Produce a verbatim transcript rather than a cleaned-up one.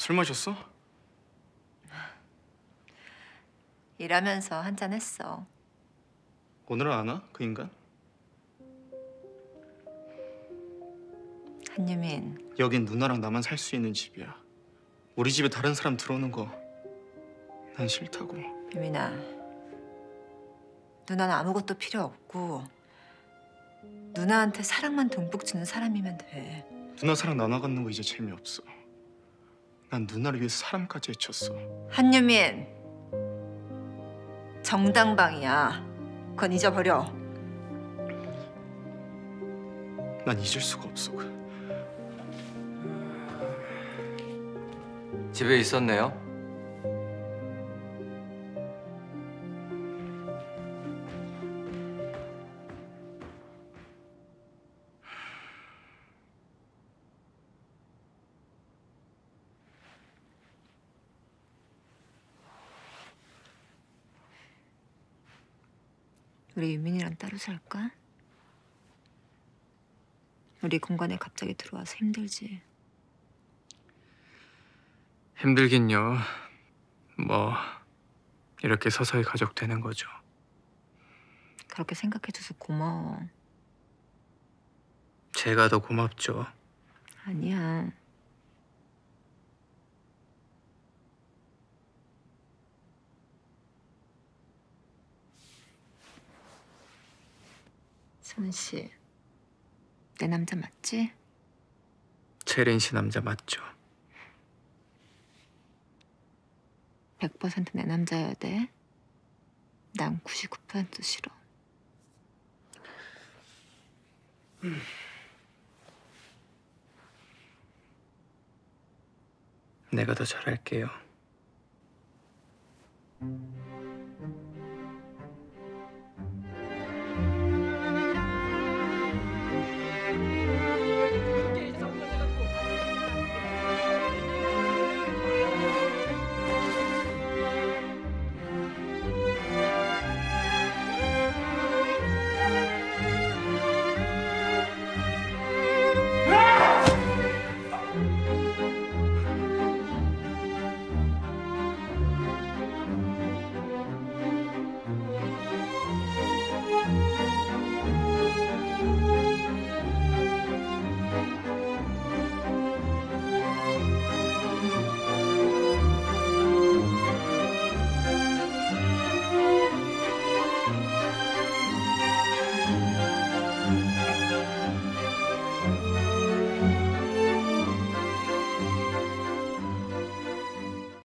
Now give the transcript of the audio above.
술 마셨어? 일하면서 한잔 했어. 오늘은 안 와? 그 인간? 한유민, 여긴 누나랑 나만 살 수 있는 집이야. 우리 집에 다른 사람 들어오는 거 난 싫다고. 유민아. 누나는 아무것도 필요 없고 누나한테 사랑만 듬뿍 주는 사람이면 돼. 누나 사랑 나눠 갖는 거 이제 재미없어. 난 누나를 위해서 사람까지 해쳤어. 한유민, 정당방이야. 그건 잊어버려. 난 잊을 수가 없어. 집에 있었네요. 우리 유민이랑 따로 살까? 우리 공간에 갑자기 들어와서 힘들지. 힘들긴요. 뭐 이렇게 서서히 가족 되는 거죠. 그렇게 생각해줘서 고마워. 제가 더 고맙죠. 아니야. 승훈 씨, 내 남자 맞지? 채린 씨 남자 맞죠? 백 퍼센트 내 남자여야 돼. 난 구십구 퍼센트 싫어. 내가 더 잘할게요.